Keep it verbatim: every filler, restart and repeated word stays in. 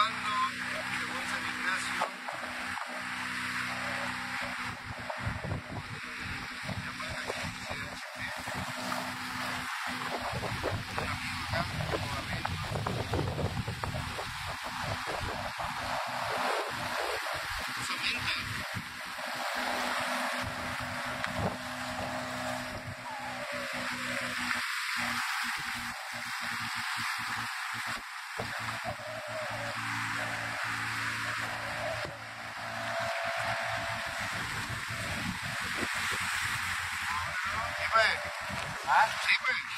trabajando de buen San Ignacio. Sí, pues. Ah, sí, pues.